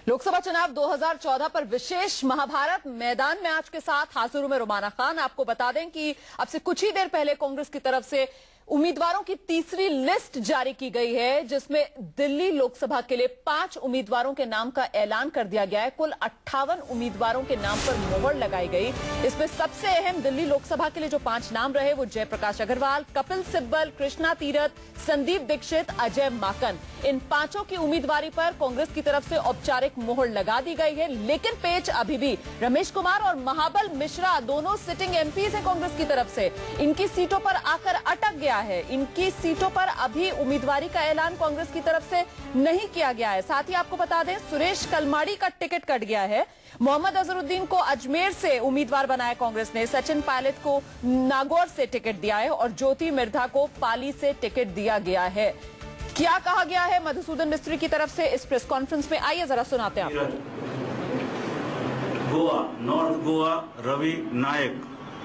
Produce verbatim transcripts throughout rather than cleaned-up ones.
लोकसभा चुनाव दो हज़ार चौदह पर विशेष महाभारत मैदान में आज के साथ हाजिर हूं मैं रुमाना खान। आपको बता दें कि अब से कुछ ही देर पहले कांग्रेस की तरफ से उम्मीदवारों की तीसरी लिस्ट जारी की गई है, जिसमें दिल्ली लोकसभा के लिए पांच उम्मीदवारों के नाम का ऐलान कर दिया गया है। कुल अट्ठावन उम्मीदवारों के नाम पर मोहर लगाई गई। इसमें सबसे अहम दिल्ली लोकसभा के लिए जो पांच नाम रहे वो जयप्रकाश अग्रवाल, कपिल सिब्बल, कृष्णा तीरथ, संदीप दीक्षित, अजय माकन। इन पांचों की उम्मीदवारी पर कांग्रेस की तरफ से औपचारिक मोहर लगा दी गई है, लेकिन पेच अभी भी रमेश कुमार और महाबल मिश्रा दोनों सिटिंग एमपीज हैं कांग्रेस की तरफ से। इनकी सीटों पर आकर अटक गया है। इनकी सीटों पर अभी उम्मीदवारी का ऐलान कांग्रेस की तरफ से नहीं किया गया है। साथ ही आपको बता दें सुरेश कलमाड़ी का टिकट कट गया है। मोहम्मद अजहरुद्दीन को अजमेर से उम्मीदवार बनाया कांग्रेस ने, सचिन पायलट को नागौर से टिकट दिया है और ज्योति मिर्धा को पाली से टिकट दिया गया है। क्या कहा गया है मधुसूदन मिस्त्री की तरफ से इस प्रेस कॉन्फ्रेंस में, आइए जरा सुनाते हैं आपको। Goa, north Goa Ravi Naik,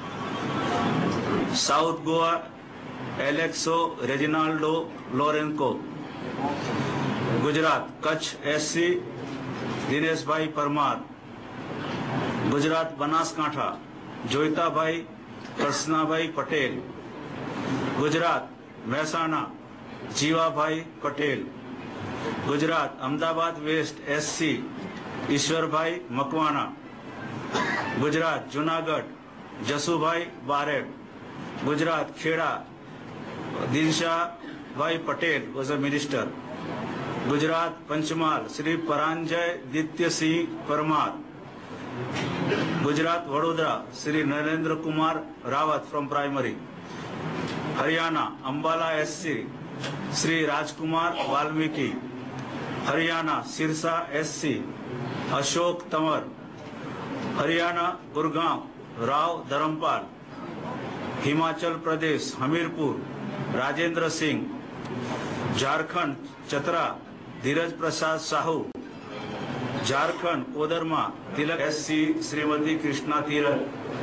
south Goa Alexo Reginaldo Lourenco, Gujarat Kutch SC Dinesh Bhai Parmar, Gujarat Banaskantha Joita भाई कृष्णा भाई Patel, Gujarat Mehsana Jiva Bhai Patel, Gujarat Ahmedabad west SC Ishwar Bhai Makwana, Gujarat Junagadh जसूभाई बारेड, Gujarat Kheda Dinsha Bhai Patel was a minister, Gujarat Panchmahal Shri Paranjayaditya Singh Parmar, Gujarat Vadodara Shri Narendra Kumar Rawat from primary, Haryana Ambala SC Shri Rajkumar Valmiki, Haryana Sirsa SC Ashok Tanwar, Haryana Gurgaon Rao Dharampal, Himachal Pradesh Hamirpur Rajendra Singh, Jharkhand Chatra Dhiraj Prasad Sahu, Jharkhand Koderma Tilak SC Shrimati Krishna Tirath,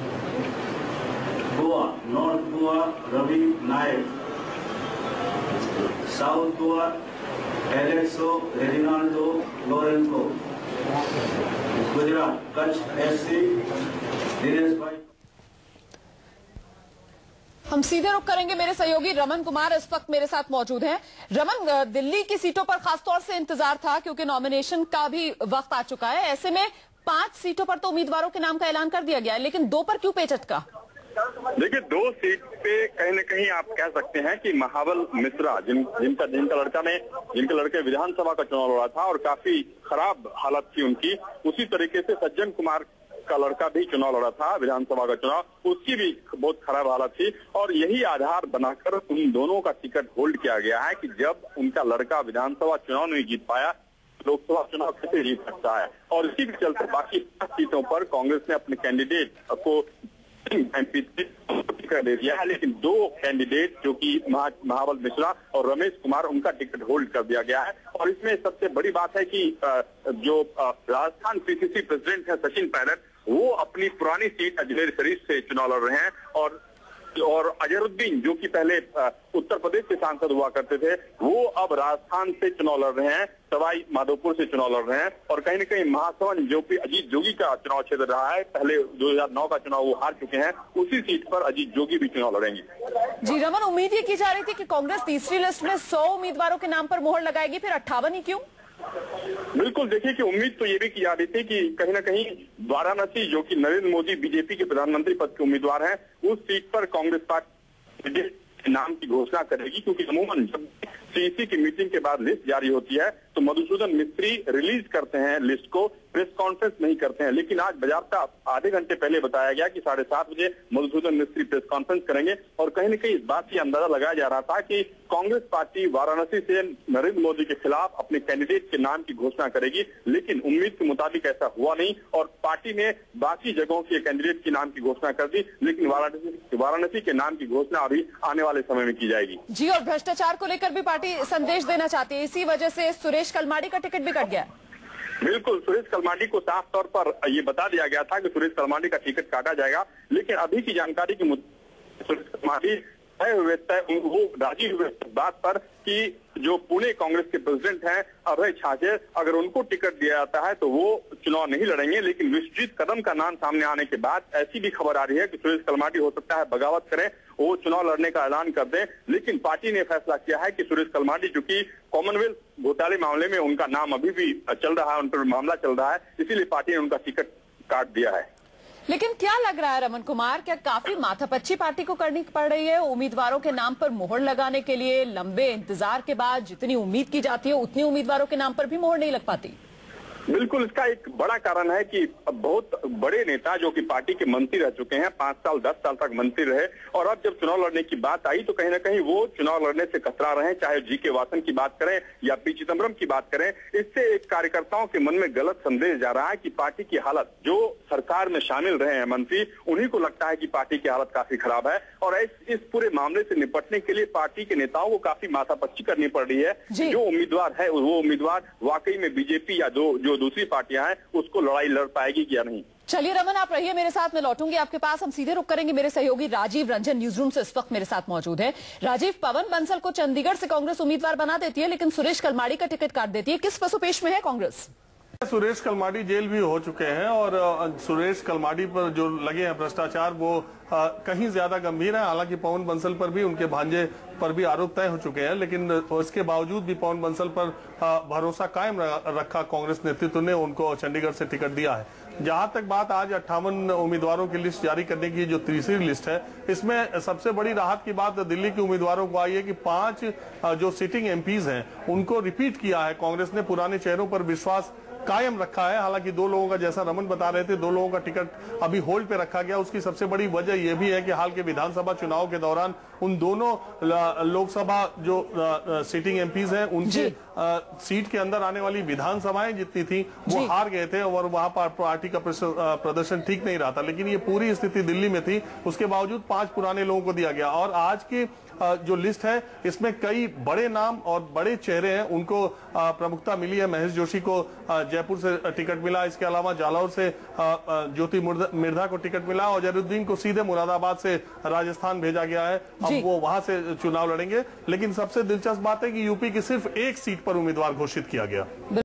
Goa north Goa Ravi Naik, south Goa Alexo Reginaldo Lourenco, Gujarat Kutch SC Dinesh भाई। हम सीधे रुख करेंगे, मेरे सहयोगी रमन कुमार इस वक्त मेरे साथ मौजूद हैं। रमन, दिल्ली की सीटों पर खासतौर से इंतजार था क्योंकि नॉमिनेशन का भी वक्त आ चुका है। ऐसे में पांच सीटों पर तो उम्मीदवारों के नाम का ऐलान कर दिया गया है, लेकिन दो पर क्यों पेचटका? देखिए, दो सीट पे कहीं न कहीं आप कह सकते हैं कि महाबल मिश्रा जिन जिनका जिनका लड़का ने जिनके लड़के विधानसभा का चुनाव लड़ा था और काफी खराब हालत थी उनकी, उसी तरीके से सज्जन कुमार का लड़का भी चुनाव लड़ा था विधानसभा का चुनाव, उसकी भी बहुत खराब हालत थी और यही आधार बनाकर उन दोनों का टिकट होल्ड किया गया है कि जब उनका लड़का विधानसभा चुनाव नहीं जीत पाया, लोकसभा चुनाव कैसे जीत सकता है। और इसी के चलते बाकी पांच सीटों पर कांग्रेस ने अपने कैंडिडेट को एमपी टिकट दे दिया है, लेकिन दो कैंडिडेट जो कि महाबल मिश्रा और रमेश कुमार, उनका टिकट होल्ड कर दिया गया है। और इसमें सबसे बड़ी बात है कि जो राजस्थान पीसीसी प्रेसिडेंट है सचिन पायलट, वो अपनी पुरानी सीट अजमेर शरीफ से चुनाव लड़ रहे हैं और और अजहरुद्दीन जो कि पहले उत्तर प्रदेश के सांसद हुआ करते थे, वो अब राजस्थान से चुनाव लड़ रहे हैं, सवाई माधोपुर से चुनाव लड़ रहे हैं। और कहीं न कहीं महासवन जो कि अजीत जोगी का चुनाव क्षेत्र रहा है, पहले दो हज़ार नौ का चुनाव वो हार चुके हैं, उसी सीट पर अजीत जोगी भी चुनाव लड़ेंगे। जी रमन, उम्मीद ये की जा रही थी कि कांग्रेस तीसरी लिस्ट में सौ उम्मीदवारों के नाम पर मोहर लगाएगी, फिर अट्ठावन ही क्यों? बिल्कुल, देखिए कि उम्मीद तो ये भी की जा रही थी कि कहीं ना कहीं वाराणसी जो कि नरेंद्र मोदी बीजेपी के प्रधानमंत्री पद के उम्मीदवार हैं, उस सीट पर कांग्रेस पार्टी नाम की घोषणा करेगी, क्योंकि अमूमन जब सीईसी की मीटिंग के बाद लिस्ट जारी होती है तो मधुसूदन मिस्त्री रिलीज करते हैं लिस्ट को, प्रेस कॉन्फ्रेंस नहीं करते हैं। लेकिन आज बाज़ाब्ता आधे घंटे पहले बताया गया कि साढ़े सात बजे मधुसूदन मिस्त्री प्रेस कॉन्फ्रेंस करेंगे और कहीं न कहीं इस बात की अंदाजा लगाया जा रहा था कि कांग्रेस पार्टी वाराणसी से नरेंद्र मोदी के खिलाफ अपने कैंडिडेट के नाम की घोषणा करेगी, लेकिन उम्मीद के मुताबिक ऐसा हुआ नहीं और पार्टी ने बाकी जगहों के कैंडिडेट के नाम की घोषणा कर दी, लेकिन वाराणसी वाराणसी के नाम की घोषणा अभी आने वाले समय में की जाएगी। जी, और भ्रष्टाचार को लेकर भी पार्टी संदेश देना चाहती है, इसी वजह से सुरेश कलमाड़ी का टिकट भी कट गया। बिल्कुल, सुरेश कलमाड़ी को साफ तौर पर ये बता दिया गया था कि सुरेश कलमाड़ी का टिकट काटा जाएगा, लेकिन अभी की जानकारी के मुताबिक सुरेश कलमाड़ी तय हुए तय वो राजी हुए इस बात पर कि जो पुणे कांग्रेस के प्रेसिडेंट हैं अभय छाजेड़, अगर उनको टिकट दिया जाता है तो वो चुनाव नहीं लड़ेंगे। लेकिन विश्वजीत कदम का नाम सामने आने के बाद ऐसी भी खबर आ रही है कि सुरेश कलमाडी हो सकता है बगावत करें, वो चुनाव लड़ने का ऐलान कर दें। लेकिन पार्टी ने फैसला किया है कि सुरेश कलमाडी, चूंकि कॉमनवेल्थ घोटाले मामले में उनका नाम अभी भी चल रहा है, उन पर मामला चल रहा है, इसीलिए पार्टी ने उनका टिकट काट दिया है। लेकिन क्या लग रहा है रमन कुमार, क्या काफी माथापच्ची पार्टी को करनी पड़ रही है उम्मीदवारों के नाम पर मोहर लगाने के लिए? लंबे इंतजार के बाद जितनी उम्मीद की जाती है उतनी उम्मीदवारों के नाम पर भी मोहर नहीं लग पाती। बिल्कुल, इसका एक बड़ा कारण है कि बहुत बड़े नेता जो कि पार्टी के मंत्री रह चुके हैं, पांच साल दस साल तक मंत्री रहे, और अब जब चुनाव लड़ने की बात आई तो कहीं ना कहीं वो चुनाव लड़ने से कतरा रहे हैं। चाहे जी के वासन की बात करें या पी चिदम्बरम की बात करें, इससे एक कार्यकर्ताओं के मन में गलत संदेश जा रहा है कि पार्टी की हालत, जो सरकार में शामिल रहे हैं मंत्री, उन्हीं को लगता है कि पार्टी की हालत काफी खराब है। और इस, इस पूरे मामले से निपटने के लिए पार्टी के नेताओं को काफी माथापच्ची करनी पड़ रही है। जो उम्मीदवार है वो उम्मीदवार वाकई में बीजेपी या जो जो दूसरी पार्टियां हैं उसको लड़ाई लड़ पाएगी या नहीं। चलिए रमन, आप रहिए मेरे साथ, मैं लौटूंगी आपके पास। हम सीधे रुक करेंगे। मेरे सहयोगी राजीव रंजन न्यूज रूम से इस वक्त मेरे साथ मौजूद है। राजीव, पवन बंसल को चंडीगढ़ से कांग्रेस उम्मीदवार बना देती है लेकिन सुरेश कलमाडी का टिकट काट देती है, किस पसोपेश में है कांग्रेस? सुरेश कलमाडी जेल भी हो चुके हैं और सुरेश कलमाडी पर जो लगे हैं भ्रष्टाचार वो आ, कहीं ज्यादा गंभीर है। हालांकि पवन बंसल पर भी, उनके भांजे पर भी आरोप तय हो चुके हैं, लेकिन इसके बावजूद भी पवन बंसल पर आ, भरोसा कायम रखा कांग्रेस नेतृत्व ने, उनको चंडीगढ़ से टिकट दिया है। जहां तक बात आज अट्ठावन उम्मीदवारों की लिस्ट जारी करने की जो तीसरी लिस्ट है, इसमें सबसे बड़ी राहत की बात दिल्ली के उम्मीदवारों को आई है कि पांच जो सिटिंग एमपीज हैं उनको रिपीट किया है कांग्रेस ने, पुराने चेहरों पर विश्वास कायम रखा है। हालांकि दो लोगों का, जैसा रमन बता रहे थे, दो लोगों का टिकट अभी होल्ड पे रखा गया। उसकी सबसे बड़ी वजह यह भी है कि हाल के विधानसभा चुनाव के दौरान उन दोनों लोकसभा जो सिटिंग एमपीज हैं उनके सीट के अंदर आने वाली विधानसभाएं जितनी थी वो हार गए थे और वहां पर पार्टी का प्रदर्शन ठीक नहीं रहा था। लेकिन ये पूरी स्थिति दिल्ली में थी, उसके बावजूद पांच पुराने लोगों को दिया गया। और आज की जो लिस्ट है इसमें कई बड़े नाम और बड़े चेहरे हैं, उनको प्रमुखता मिली है। महेश जोशी को जयपुर से टिकट मिला, इसके अलावा जालौर से ज्योति मिर्धा को टिकट मिला और अजहरुद्दीन को सीधे मुरादाबाद से राजस्थान भेजा गया है। अब वो वहां से चुनाव लड़ेंगे। लेकिन सबसे दिलचस्प बात है कि यूपी की सिर्फ एक सीट पर उम्मीदवार घोषित किया गया।